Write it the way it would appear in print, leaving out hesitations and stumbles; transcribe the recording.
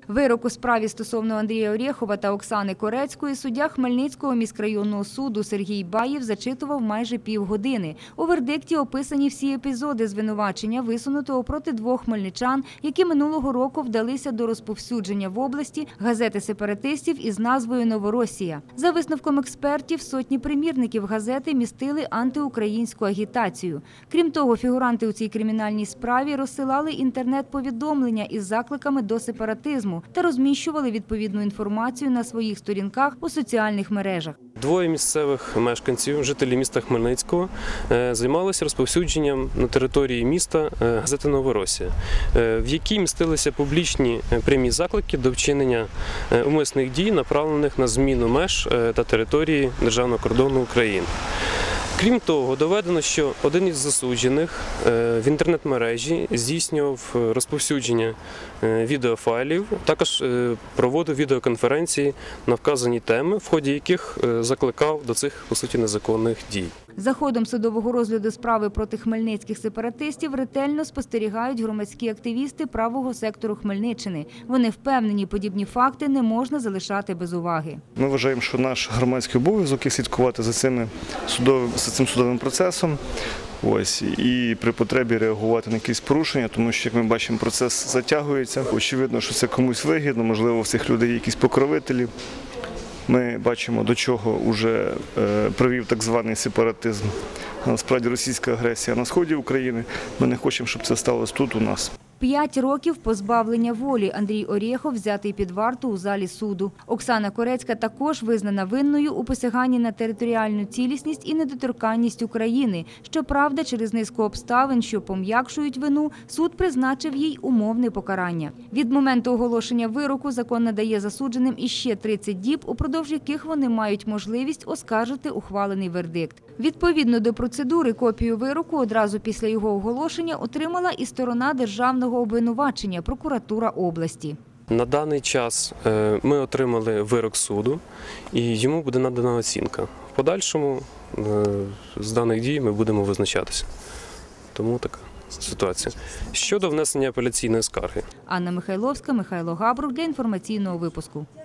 Вирок у справі стосовно Андрія Орєхова та Оксани Корецької суддя Хмельницького міськрайонного суду Сергій Баєв зачитував майже півгодини. У вердикті описані всі епізоди звинувачення, висунутого проти двох хмельничан, які минулого року вдалися до розповсюдження в області газети сепаратистів із назвою «Новоросія». За висновком експертів, сотні примірників газети містили антиукраїнську агітацію. Крім того, фігуранти у цій кримінальній справі розсилали інтернет-повідомлення із закликами до сепаратизму та розміщували відповідну інформацію на своїх сторінках у соціальних мережах. Двоє місцевих мешканців, жителі міста Хмельницького, займалися розповсюдженням на території міста газети «Новоросія», в якій містилися публічні прямі заклики до вчинення умисних дій, направлених на зміну меж та території державного кордону України. Крім того, доведено, що один із засуджених в інтернет-мережі здійснював розповсюдження відеофайлів, також проводив відеоконференції на вказані теми, в ході яких закликав до цих, по суті, незаконних дій. За ходом судового розгляду справи проти хмельницьких сепаратистів ретельно спостерігають громадські активісти правого сектору Хмельниччини. Вони впевнені, подібні факти не можна залишати без уваги. Ми вважаємо, що наш громадський обов'язок є слідкувати за цим судовим процесом. І при потребі реагувати на якісь порушення, тому що, як ми бачимо, процес затягується. Очевидно, що це комусь вигідно, можливо, у цих людей є якісь покровителі. Ми бачимо, до чого вже привів так званий сепаратизм. Насправді російська агресія на сході України. Ми не хочемо, щоб це сталося тут у нас. 5 років позбавлення волі. Андрій Орєхов взятий під варту у залі суду. Оксана Корецька також визнана винною у посяганні на територіальну цілісність і недоторканність України. Щоправда, через низку обставин, що пом'якшують вину, суд призначив їй умовне покарання. Від моменту оголошення вироку закон надає засудженим іще 30 діб, упродовж яких вони мають можливість оскаржити ухвалений вердикт. Відповідно до процедури, копію вироку одразу після його оголошення отримала і сторона державного обвинувачення – прокуратура області. На даний час ми отримали вирок суду і йому буде надана оцінка. В подальшому з даних дій ми будемо визначатися. Тому така ситуація. Щодо внесення апеляційної скарги. Анна Михайловська, Михайло Габрук для інформаційного випуску.